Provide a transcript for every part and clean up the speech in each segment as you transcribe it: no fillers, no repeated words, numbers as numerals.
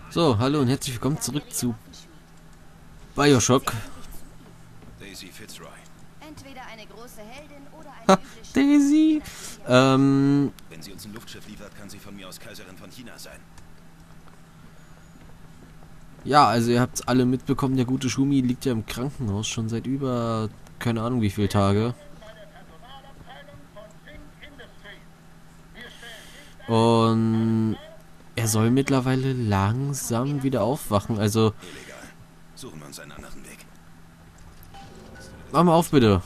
So, hallo und herzlich willkommen zurück zu BioShock. Daisy Fitzroy. Entweder eine große Heldin oder eine Ha, üble Schlampe, Daisy. je nachdem, Wenn sie uns ein Luftschiff liefert, kann sie von mir aus Kaiserin von China sein. Ja, also ihr habt alle mitbekommen, der gute Schumi liegt ja im Krankenhaus schon seit über, keine Ahnung wie viele Tage. Und er soll mittlerweile langsam wieder aufwachen. Also, Illegal. Suchen wir uns einen anderen Weg. mach mal auf bitte.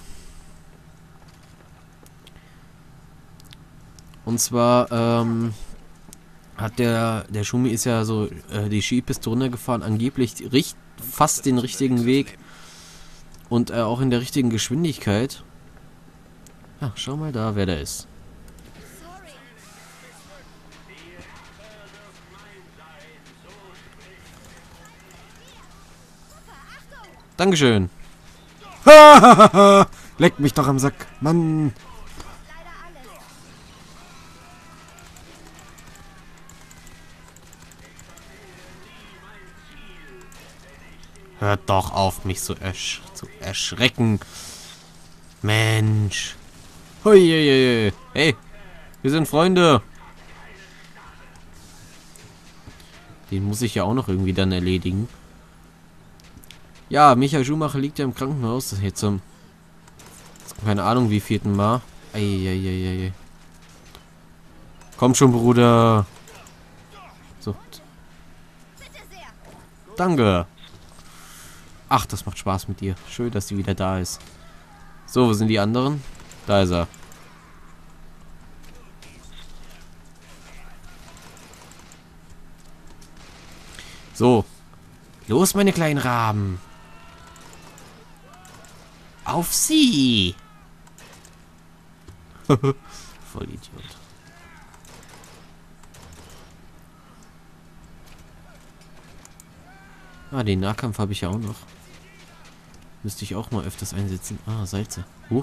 Und zwar, hat der Schumi ist ja so die Skipiste runtergefahren, angeblich fast den richtigen Weg und auch in der richtigen Geschwindigkeit. Ja, schau mal da, wer da ist. sorry. Dankeschön. Leck mich doch am Sack. Mann. Leider alles. Hört doch auf, mich zu erschrecken. Mensch. Hui, hey, wir sind Freunde. Den muss ich ja auch noch irgendwie dann erledigen. Ja, Michael Schumacher liegt ja im Krankenhaus. Das ist jetzt zum, keine Ahnung wie vierten Mal. Eieieiei. Komm schon, Bruder. So. Bitte sehr. Danke. Ach, das macht Spaß mit dir. Schön, dass sie wieder da ist. So, wo sind die anderen? Da ist er. So. Los, meine kleinen Raben. Auf sie. Voll Idiot. Ah, den Nahkampf habe ich ja auch noch. Müsste ich auch mal öfters einsetzen. Ah, Salze. Huch.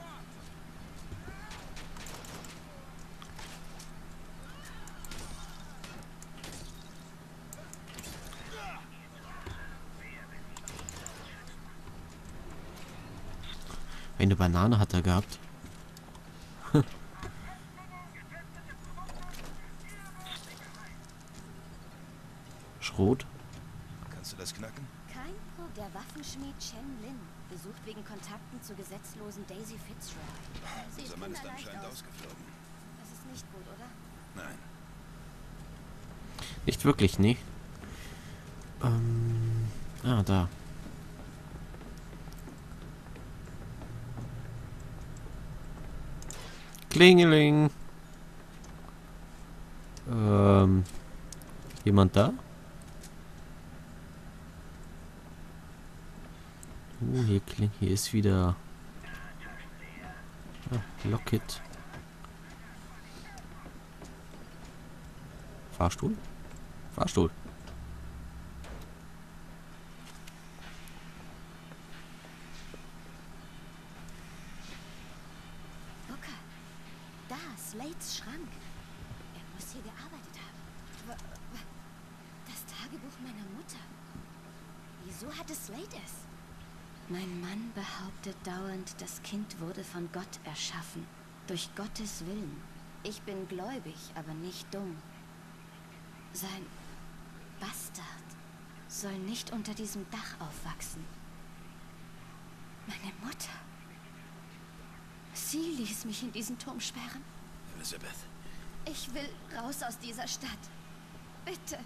Eine Banane hat er gehabt. Schrot. Kannst du das knacken? Kein Pro, der Waffenschmied Chen Lin, gesucht wegen Kontakten zur gesetzlosen Daisy Fitzroy. Sie ist Unser Mann ist kinderleicht anscheinend aus. ausgeflogen. Das ist nicht gut, oder? Nein. Nicht wirklich, nee. Ah, da. Klingeling. Jemand da? Hier ist wieder Locket. Fahrstuhl? Fahrstuhl. Booker, da, Slates Schrank. Er muss hier gearbeitet haben. Das Tagebuch meiner Mutter. Wieso hatte Slate es? Mein Mann behauptet dauernd, das Kind wurde von Gott erschaffen. Durch Gottes Willen. Ich bin gläubig, aber nicht dumm. Sein Bastard soll nicht unter diesem Dach aufwachsen. Meine Mutter. Sie ließ mich in diesen Turm sperren. Elizabeth. Ich will raus aus dieser Stadt. Bitte.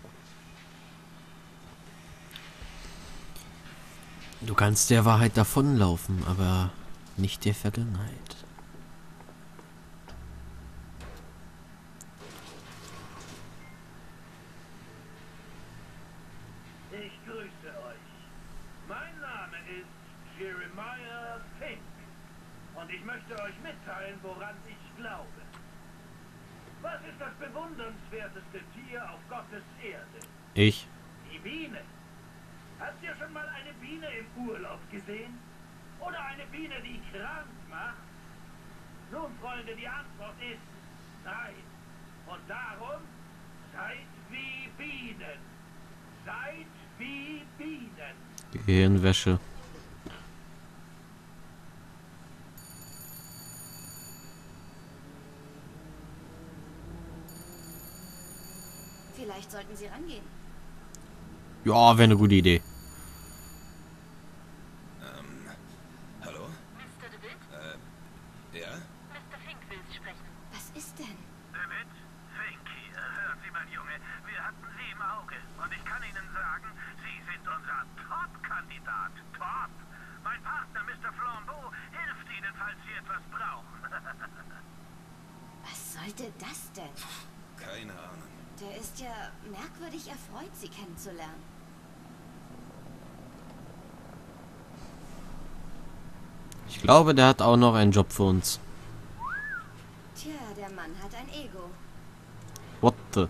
Du kannst der Wahrheit davonlaufen, aber nicht der Vergangenheit. Ich grüße euch. Mein Name ist Jeremiah Fink und ich möchte euch mitteilen, woran ich glaube. Was ist das bewundernswerteste Tier auf Gottes Erde? Ich? Die Biene. Habt ihr schon mal eine Biene im Urlaub gesehen? Oder eine Biene, die krank macht? Nun, Freunde, die Antwort ist nein. Und darum seid wie Bienen. Seid wie Bienen. Gehirnwäsche. Vielleicht sollten Sie rangehen. Ja, wäre eine gute Idee. Hallo? Mr. DeWitt? Ja? Mr. Fink will Sie sprechen. Was ist denn? David? Fink hier. Hören Sie mal, Junge. Wir hatten Sie im Auge. Und ich kann Ihnen sagen, Sie sind unser Top-Kandidat. Top. Mein Partner, Mr. Flambeau, hilft Ihnen, falls Sie etwas brauchen. Was sollte das denn? Keine Ahnung. Der ist ja merkwürdig erfreut, Sie kennenzulernen. Ich glaube, der hat auch noch einen Job für uns. Tja, der Mann hat ein Ego. What the?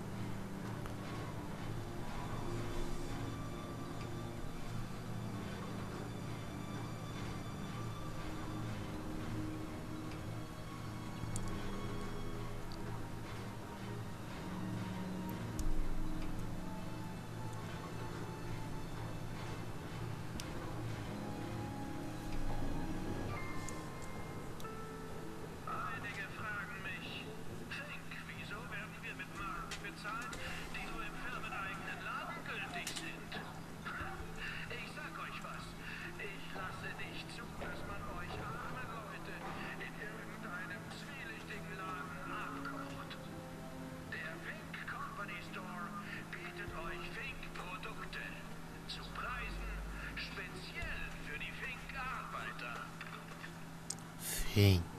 Einige fragen mich, Fink, wieso werden wir mit Marken bezahlt, die nur im firmeneigenen Laden gültig sind? Ich sag euch was, ich lasse nicht zu, dass man euch arme Leute in irgendeinem zwielichtigen Laden abkocht. Der Fink Company Store bietet euch Fink-Produkte zu Preisen speziell für die Fink-Arbeiter. Fink.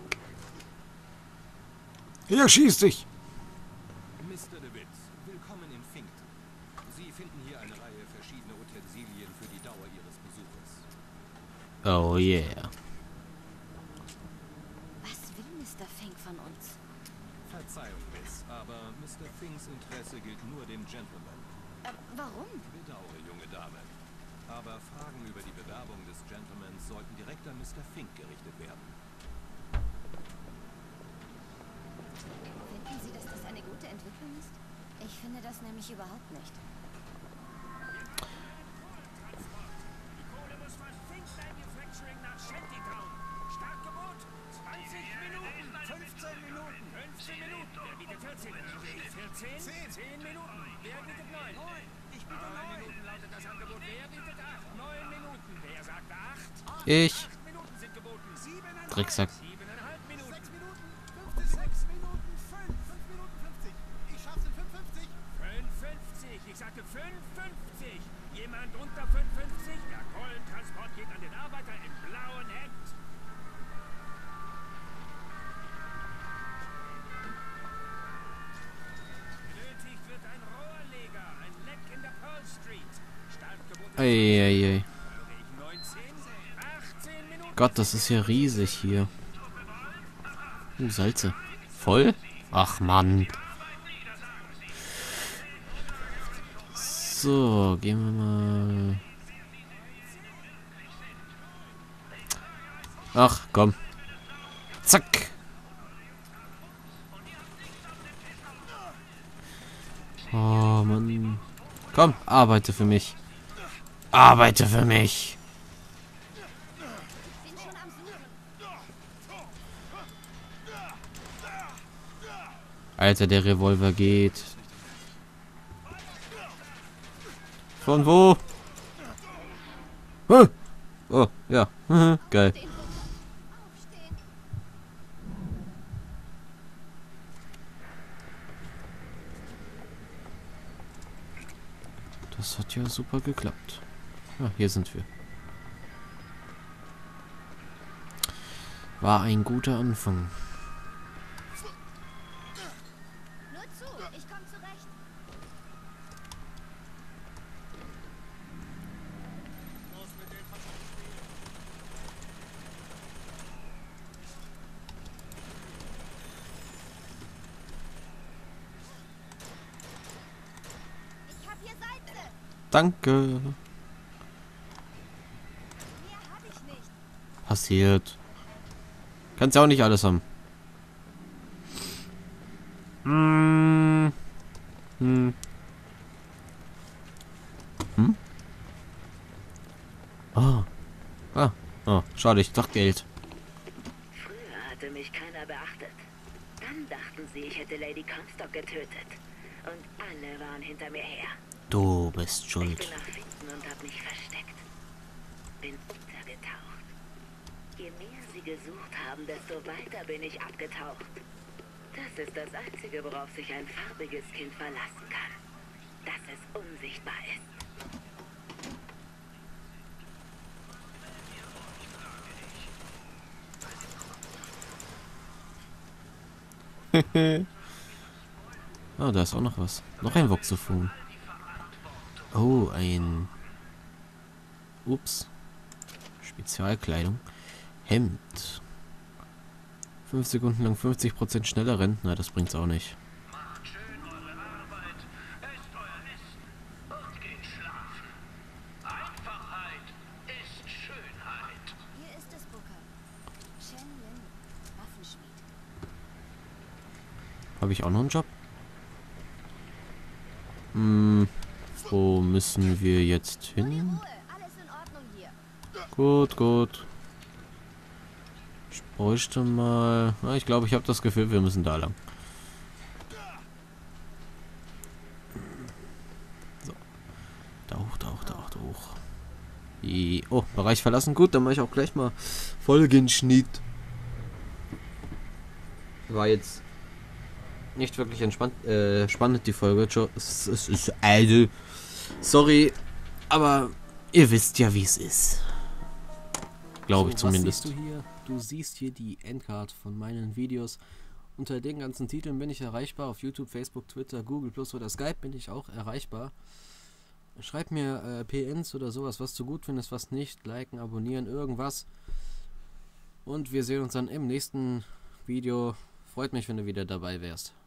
Er schießt dich. Mr. DeWitt, willkommen in Finkton. Sie finden hier eine Reihe verschiedener Utensilien für die Dauer Ihres Besuches. Oh yeah. Was will Mr. Fink von uns? Verzeihung, Miss, aber Mr. Finks Interesse gilt nur dem Gentleman. Warum? Bedauere, junge Dame. Aber Fragen über die Bewerbung des Gentlemans sollten direkt an Mr. Fink gerichtet werden. Finden Sie, dass das eine gute Entwicklung ist? Ich finde das nämlich überhaupt nicht. Die Kohle muss von Fink Manufacturing nach Shantytown. Startgebot 20 Minuten. 15 Minuten. 15 Minuten. Wer bietet 14? 14? 10 Minuten. Wer bietet 9? Ich biete 9 Minuten lautet das Angebot. Wer bietet 8? 9 Minuten. Wer sagt 8? Ich. 8 Minuten sind geboten. 7,5. Drecksack. 7,5 Minuten. 6 Minuten. 6 Minuten 5. 5 Minuten 50. Ich schaff's in 55. 55. Ich sagte 55. Jemand unter 55? Der Kohlentransport geht an den Arbeiter im blauen Hemd. Benötigt wird ein Rohrleger, ein Leck in der Pearl Street. Startgebot Eieiei. 19, 18 Minuten. Gott, das ist ja riesig hier. Salze. Voll? Ach Mann. So, gehen wir mal. Ach, komm. Zack. Oh Mann. Komm, arbeite für mich. Arbeite für mich. Bin schon am Suchen. Alter, der Revolver geht. Von wo? Huh. Oh, ja. Geil. Aufstehen. Das hat ja super geklappt. Ja, hier sind wir. War ein guter Anfang. Nur zu, ich komme zurecht. Ich hab hier Salze. Danke. Mehr hab ich nicht. Passiert. Kannst ja auch nicht alles haben. Hm? Oh. Ah. Oh, schade, ich dachte Geld. Früher hatte mich keiner beachtet. Dann dachten sie, ich hätte Lady Comstock getötet. Und alle waren hinter mir her. Du bist Ich schuld. bin nach Finden und hab mich versteckt. Bin untergetaucht. Je mehr sie gesucht haben, desto weiter bin ich abgetaucht. Das ist das Einzige, worauf sich ein farbiges Kind verlassen kann. Dass es unsichtbar ist. Ah, da ist auch noch was. Noch ein Voxophon. Oh, ein... Ups. Spezialkleidung. Hemd. 5 Sekunden lang 50% schneller rennen. Na, das bringt's auch nicht. Macht schön eure Arbeit, esst euer Essen und geht schlafen. Einfachheit ist Schönheit. Hier ist es, Booker. Shen Lin, Waffenschmied. Habe ich auch noch einen Job? Wo müssen wir jetzt hin? Ruhe, alles in Ordnung hier. Gut, gut. Ich bräuchte mal... Na, ich glaube, ich habe das Gefühl, wir müssen da lang. So. Da hoch, da hoch, da hoch, da hoch. Oh, Bereich verlassen. Gut, dann mache ich auch gleich mal Folgenschnitt. War jetzt nicht wirklich spannend, die Folge. Es ist also... Sorry, aber ihr wisst ja, wie es ist. Glaube ich zumindest. Was siehst du hier? Du siehst hier die Endcard von meinen Videos. Unter den ganzen Titeln bin ich erreichbar. Auf YouTube, Facebook, Twitter, Google Plus oder Skype bin ich auch erreichbar. Schreib mir PNs oder sowas, was du gut findest, was nicht. Liken, abonnieren, irgendwas. Und wir sehen uns dann im nächsten Video. Freut mich, wenn du wieder dabei wärst.